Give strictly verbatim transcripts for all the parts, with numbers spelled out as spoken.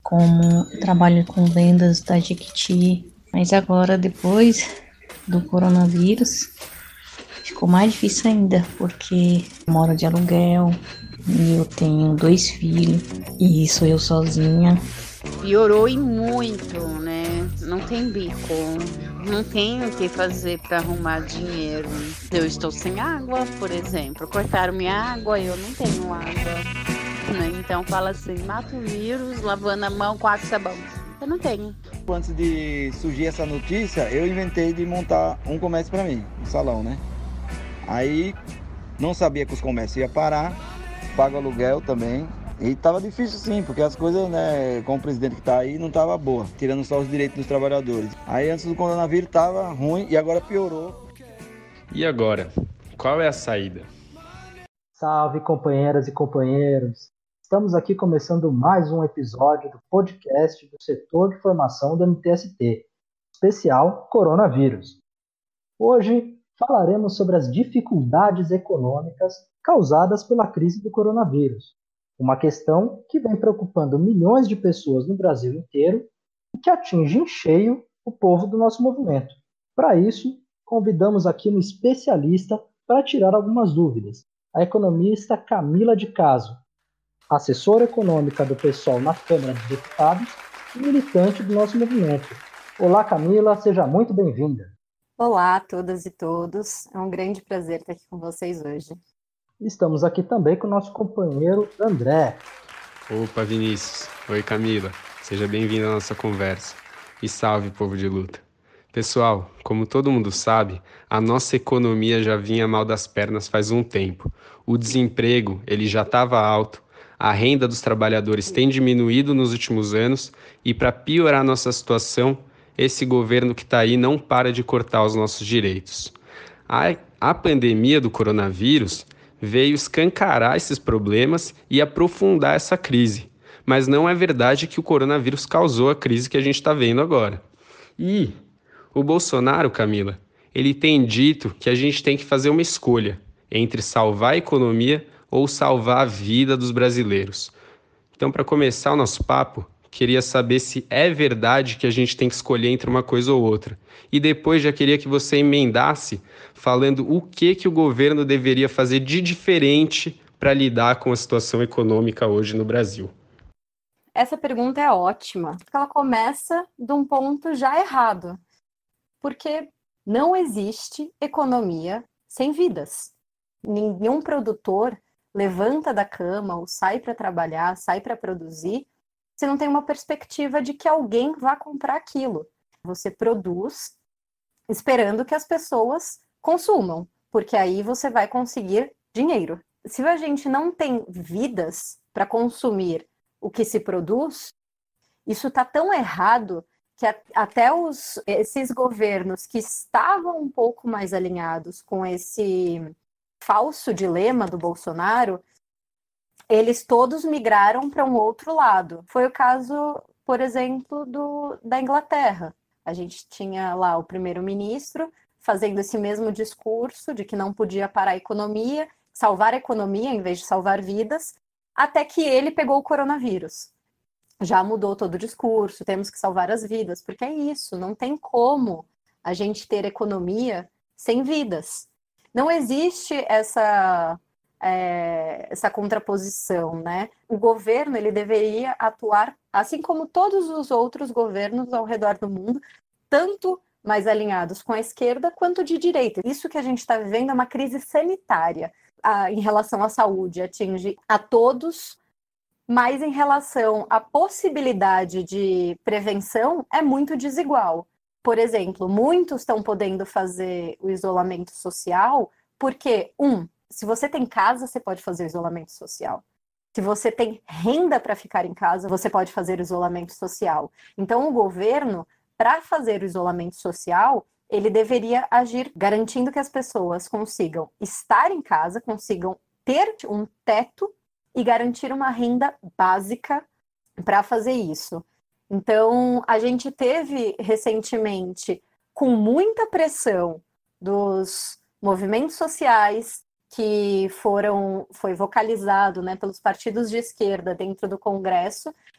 como eu trabalho com vendas da Jequiti, mas agora, depois do coronavírus, ficou mais difícil ainda, porque eu moro de aluguel e eu tenho dois filhos e sou eu sozinha. Piorou e muito, né? Não tem bico, não tem o que fazer para arrumar dinheiro. Eu estou sem água, por exemplo. Cortaram minha água e eu não tenho água. Né? Então fala assim, mata o vírus lavando a mão com água e sabão. Eu não tenho. Antes de surgir essa notícia, eu inventei de montar um comércio para mim, um salão, né? Aí não sabia que os comércios iam parar, pago aluguel também. E tava difícil sim, porque as coisas, né, com o presidente que tá aí, não tava boa, tirando só os direitos dos trabalhadores. Aí antes do coronavírus tava ruim e agora piorou. E agora? Qual é a saída? Salve, companheiras e companheiros! Estamos aqui começando mais um episódio do podcast do setor de formação do M T S T, especial Coronavírus. Hoje falaremos sobre as dificuldades econômicas causadas pela crise do coronavírus, uma questão que vem preocupando milhões de pessoas no Brasil inteiro e que atinge em cheio o povo do nosso movimento. Para isso, convidamos aqui um especialista para tirar algumas dúvidas, a economista Camila de Caso, assessora econômica do PSOL na Câmara dos Deputados e militante do nosso movimento. Olá, Camila, seja muito bem-vinda. Olá a todas e todos, é um grande prazer estar aqui com vocês hoje. Estamos aqui também com o nosso companheiro André. Opa, Vinícius. Oi, Camila. Seja bem-vindo à nossa conversa. E salve, povo de luta. Pessoal, como todo mundo sabe, a nossa economia já vinha mal das pernas faz um tempo. O desemprego, ele já estava alto, a renda dos trabalhadores tem diminuído nos últimos anos e, para piorar nossa situação, esse governo que está aí não para de cortar os nossos direitos. A, a pandemia do coronavírus veio escancarar esses problemas e aprofundar essa crise. Mas não é verdade que o coronavírus causou a crise que a gente está vendo agora. E o Bolsonaro, Camila, ele tem dito que a gente tem que fazer uma escolha entre salvar a economia ou salvar a vida dos brasileiros. Então, para começar o nosso papo, queria saber se é verdade que a gente tem que escolher entre uma coisa ou outra. E depois já queria que você emendasse falando o que, que o governo deveria fazer de diferente para lidar com a situação econômica hoje no Brasil. Essa pergunta é ótima, porque ela começa de um ponto já errado. Porque não existe economia sem vidas. Nenhum produtor levanta da cama ou sai para trabalhar, sai para produzir, se não tem uma perspectiva de que alguém vá comprar aquilo. Você produz esperando que as pessoas consumam, porque aí você vai conseguir dinheiro. Se a gente não tem vidas para consumir o que se produz, isso está tão errado que até os, esses governos que estavam um pouco mais alinhados com esse falso dilema do Bolsonaro, eles todos migraram para um outro lado. Foi o caso, por exemplo, do, da Inglaterra. A gente tinha lá o primeiro-ministro fazendo esse mesmo discurso de que não podia parar a economia, salvar a economia em vez de salvar vidas, até que ele pegou o coronavírus. Já mudou todo o discurso, temos que salvar as vidas, porque é isso, não tem como a gente ter economia sem vidas. Não existe essa, é, essa contraposição, né? O governo, ele deveria atuar, assim como todos os outros governos ao redor do mundo, tanto mais alinhados com a esquerda quanto de direita. Isso que a gente está vivendo é uma crise sanitária a, em relação à saúde, atinge a todos, mas em relação à possibilidade de prevenção é muito desigual. Por exemplo, muitos estão podendo fazer o isolamento social porque, um, se você tem casa, você pode fazer o isolamento social. Se você tem renda para ficar em casa, você pode fazer o isolamento social. Então, o governo, para fazer o isolamento social, ele deveria agir garantindo que as pessoas consigam estar em casa, consigam ter um teto e garantir uma renda básica para fazer isso. Então, a gente teve recentemente, com muita pressão dos movimentos sociais que foram, foi vocalizado, né, pelos partidos de esquerda dentro do Congresso,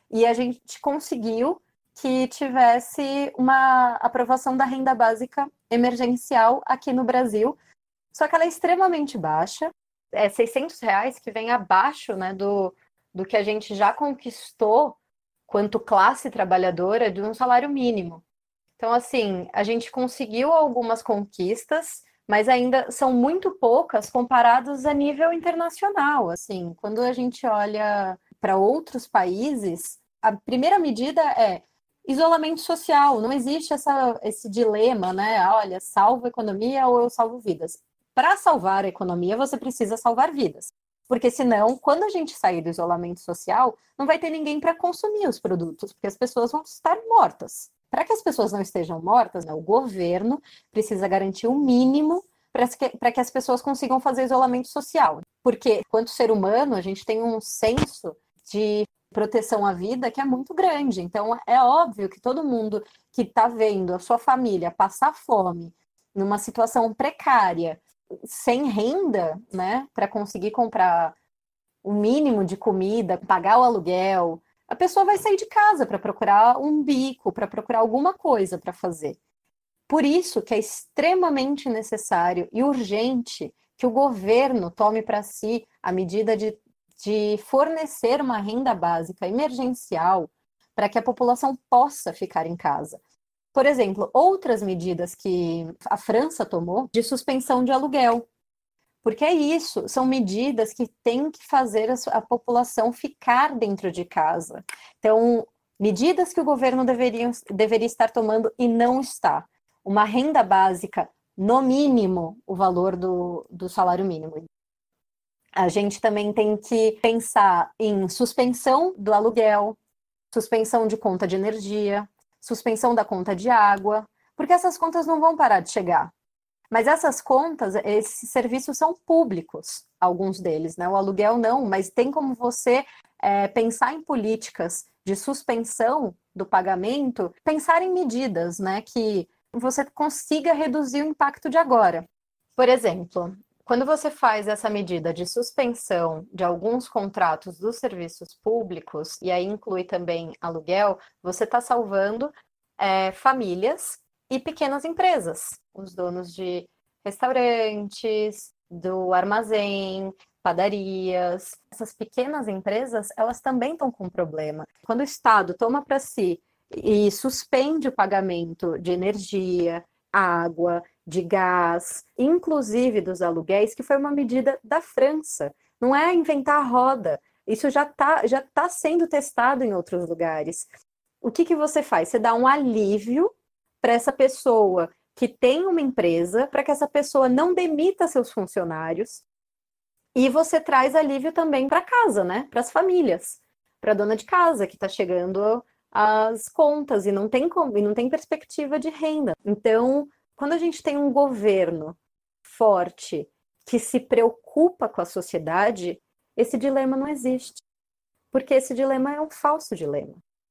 e a gente conseguiu que tivesse uma aprovação da renda básica emergencial aqui no Brasil, só que ela é extremamente baixa, é seiscentos reais, que vem abaixo, né, do, do que a gente já conquistou quanto classe trabalhadora de um salário mínimo. Então, assim, a gente conseguiu algumas conquistas, mas ainda são muito poucas comparadas a nível internacional. Assim, quando a gente olha para outros países, a primeira medida é isolamento social. Não existe essa, esse dilema, né? Olha, salvo a economia ou eu salvo vidas. Para salvar a economia, você precisa salvar vidas. Porque senão, quando a gente sair do isolamento social, não vai ter ninguém para consumir os produtos, porque as pessoas vão estar mortas. Para que as pessoas não estejam mortas, né, o governo precisa garantir o mínimo para que, para que as pessoas consigam fazer isolamento social. Porque, quanto ser humano, a gente tem um senso de proteção à vida que é muito grande. Então, é óbvio que todo mundo que está vendo a sua família passar fome, numa situação precária, sem renda, né, para conseguir comprar o mínimo de comida, pagar o aluguel, a pessoa vai sair de casa para procurar um bico, para procurar alguma coisa para fazer. Por isso que é extremamente necessário e urgente que o governo tome para si a medida de, de fornecer uma renda básica emergencial para que a população possa ficar em casa. Por exemplo, outras medidas que a França tomou de suspensão de aluguel. Porque é isso, são medidas que têm que fazer a população ficar dentro de casa. Então, medidas que o governo deveria, deveria estar tomando e não está. Uma renda básica, no mínimo, o valor do, do salário mínimo. A gente também tem que pensar em suspensão do aluguel, suspensão de conta de energia, suspensão da conta de água, porque essas contas não vão parar de chegar. Mas essas contas, esses serviços são públicos, alguns deles, né? O aluguel não, mas tem como você é, pensar em políticas de suspensão do pagamento, pensar em medidas, né, que você consiga reduzir o impacto de agora. Por exemplo, quando você faz essa medida de suspensão de alguns contratos dos serviços públicos, e aí inclui também aluguel, você está salvando é, famílias e pequenas empresas, os donos de restaurantes, do armazém, padarias. Essas pequenas empresas, elas também estão com problema. Quando o Estado toma para si e suspende o pagamento de energia, água, de gás, inclusive dos aluguéis, que foi uma medida da França. Não é inventar a roda. Isso já está já tá sendo testado em outros lugares. O que, que você faz? Você dá um alívio para essa pessoa que tem uma empresa, para que essa pessoa não demita seus funcionários, e você traz alívio também para casa, né? Para as famílias, para a dona de casa que está chegando as contas e não tem como, e não tem perspectiva de renda. Então, quando a gente tem um governo forte que se preocupa com a sociedade, esse dilema não existe. Porque esse dilema é um falso dilema.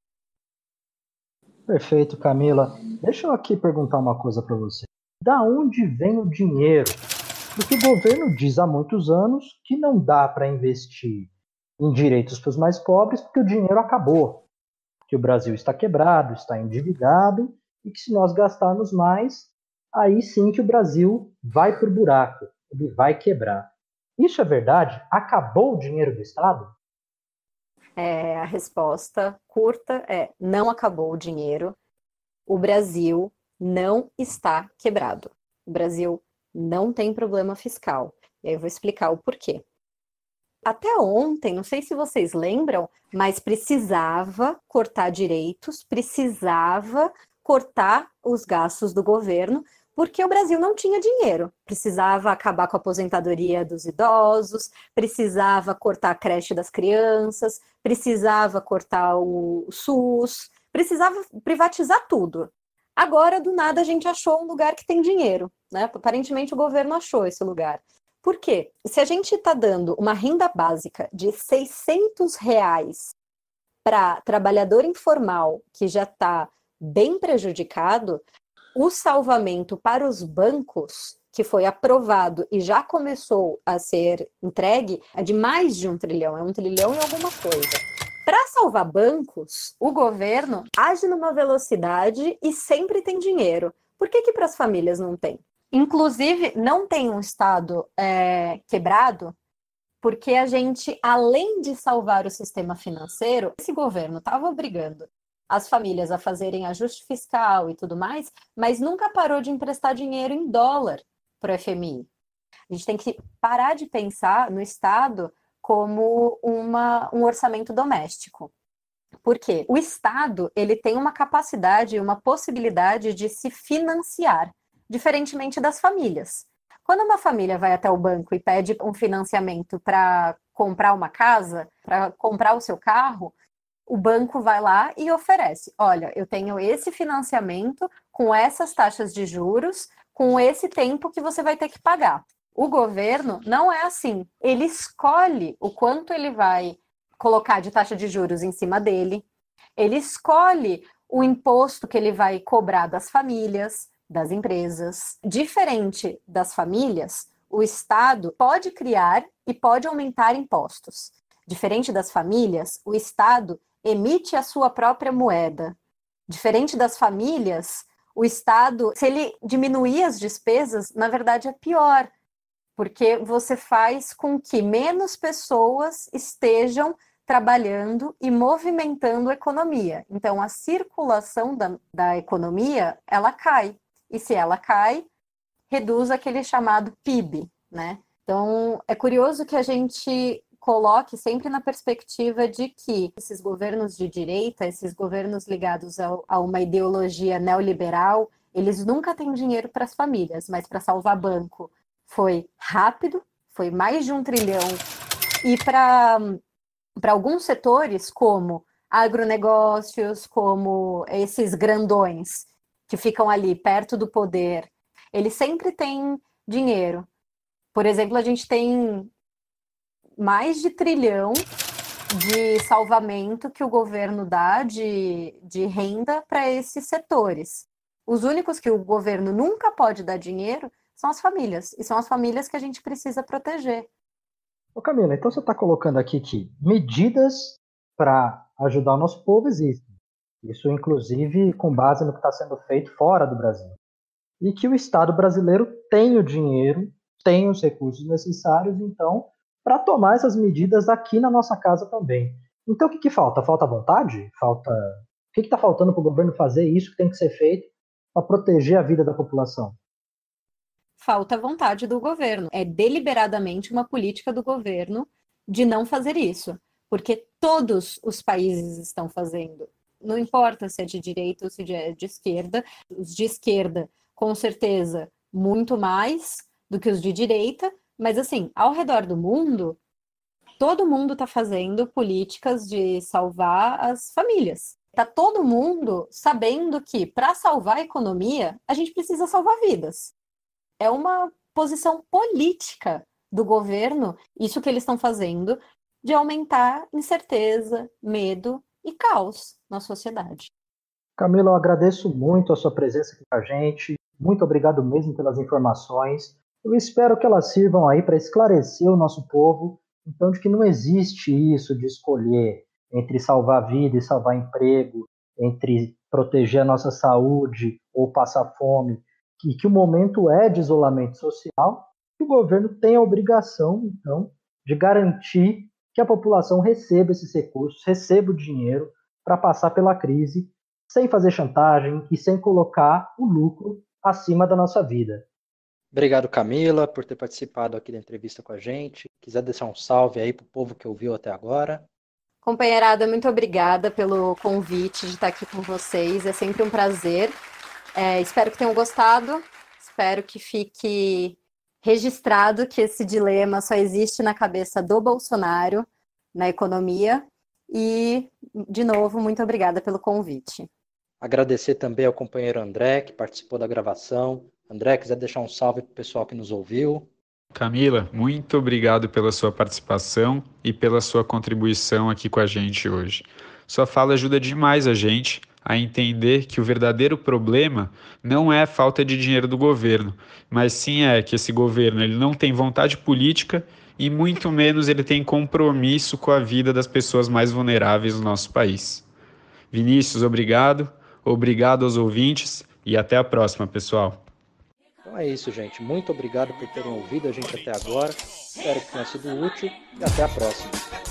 Perfeito, Camila. Deixa eu aqui perguntar uma coisa para você. Da onde vem o dinheiro? Porque o governo diz há muitos anos que não dá para investir em direitos para os mais pobres porque o dinheiro acabou. Que o Brasil está quebrado, está endividado e que se nós gastarmos mais, aí sim que o Brasil vai para o buraco, ele vai quebrar. Isso é verdade? Acabou o dinheiro do Estado? É, a resposta curta é: não acabou o dinheiro. O Brasil não está quebrado. O Brasil não tem problema fiscal. E aí eu vou explicar o porquê. Até ontem, não sei se vocês lembram, mas precisava cortar direitos, precisava cortar os gastos do governo, porque o Brasil não tinha dinheiro. Precisava acabar com a aposentadoria dos idosos, precisava cortar a creche das crianças, precisava cortar o SUS, precisava privatizar tudo. Agora, do nada, a gente achou um lugar que tem dinheiro, né? Aparentemente, o governo achou esse lugar. Por quê? Se a gente está dando uma renda básica de seiscentos reais para trabalhador informal, que já está bem prejudicado, o salvamento para os bancos, que foi aprovado e já começou a ser entregue, é de mais de um trilhão, é um trilhão e alguma coisa. Para salvar bancos, o governo age numa velocidade e sempre tem dinheiro. Por que que para as famílias não tem? Inclusive, não tem um Estado é, quebrado, porque a gente, além de salvar o sistema financeiro, esse governo estava obrigando as famílias a fazerem ajuste fiscal e tudo mais, mas nunca parou de emprestar dinheiro em dólar para o F M I. A gente tem que parar de pensar no Estado como uma, um orçamento doméstico. Por quê? O Estado ele tem uma capacidade, uma possibilidade de se financiar, diferentemente das famílias. Quando uma família vai até o banco e pede um financiamento para comprar uma casa, para comprar o seu carro, o banco vai lá e oferece: olha, eu tenho esse financiamento com essas taxas de juros, com esse tempo que você vai ter que pagar. O governo não é assim. Ele escolhe o quanto ele vai colocar de taxa de juros em cima dele, ele escolhe o imposto que ele vai cobrar das famílias, das empresas. Diferente das famílias, o Estado pode criar e pode aumentar impostos. Diferente das famílias, o Estado emite a sua própria moeda. Diferente das famílias, o Estado, se ele diminuir as despesas, na verdade é pior, porque você faz com que menos pessoas estejam trabalhando e movimentando a economia. Então, a circulação da, da economia, ela cai. E se ela cai, reduz aquele chamado P I B, né? Então, é curioso que a gente coloque sempre na perspectiva de que esses governos de direita, esses governos ligados a, a uma ideologia neoliberal, eles nunca têm dinheiro para as famílias, mas para salvar banco foi rápido, foi mais de um trilhão, e para para alguns setores, como agronegócios, como esses grandões que ficam ali perto do poder, eles sempre têm dinheiro. Por exemplo, a gente tem mais de trilhão de salvamento que o governo dá de, de renda para esses setores. Os únicos que o governo nunca pode dar dinheiro são as famílias, e são as famílias que a gente precisa proteger. Ô Camila, então você está colocando aqui que medidas para ajudar o nosso povo existem. Isso, inclusive, com base no que está sendo feito fora do Brasil. E que o Estado brasileiro tem o dinheiro, tem os recursos necessários, então, para tomar essas medidas aqui na nossa casa também. Então, o que, que falta? Falta vontade? Falta... O que está faltando para o governo fazer isso que tem que ser feito para proteger a vida da população? Falta vontade do governo. É deliberadamente uma política do governo de não fazer isso, porque todos os países estão fazendo. Não importa se é de direita ou se é de esquerda. Os de esquerda, com certeza, muito mais do que os de direita, mas assim, ao redor do mundo, todo mundo está fazendo políticas de salvar as famílias. Está todo mundo sabendo que, para salvar a economia, a gente precisa salvar vidas. É uma posição política do governo, isso que eles estão fazendo, de aumentar incerteza, medo e caos na sociedade. Camila, eu agradeço muito a sua presença aqui com a gente. Muito obrigado mesmo pelas informações. Eu espero que elas sirvam aí para esclarecer o nosso povo, então, de que não existe isso de escolher entre salvar vida e salvar emprego, entre proteger a nossa saúde ou passar fome, e que o momento é de isolamento social, que o governo tem a obrigação, então, de garantir que a população receba esses recursos, receba o dinheiro para passar pela crise, sem fazer chantagem e sem colocar o lucro acima da nossa vida. Obrigado, Camila, por ter participado aqui da entrevista com a gente. Quiser deixar um salve aí para o povo que ouviu até agora. Companheirada, muito obrigada pelo convite de estar aqui com vocês. É sempre um prazer. É, espero que tenham gostado. Espero que fique registrado que esse dilema só existe na cabeça do Bolsonaro, na economia. E, de novo, muito obrigada pelo convite. Agradecer também ao companheiro André, que participou da gravação. André, quiser deixar um salve para o pessoal que nos ouviu. Camila, muito obrigado pela sua participação e pela sua contribuição aqui com a gente hoje. Sua fala ajuda demais a gente a entender que o verdadeiro problema não é a falta de dinheiro do governo, mas sim é que esse governo ele não tem vontade política e muito menos ele tem compromisso com a vida das pessoas mais vulneráveis do nosso país. Vinícius, obrigado. Obrigado aos ouvintes e até a próxima, pessoal. Então é isso, gente. Muito obrigado por terem ouvido a gente até agora. Espero que tenha sido útil e até a próxima.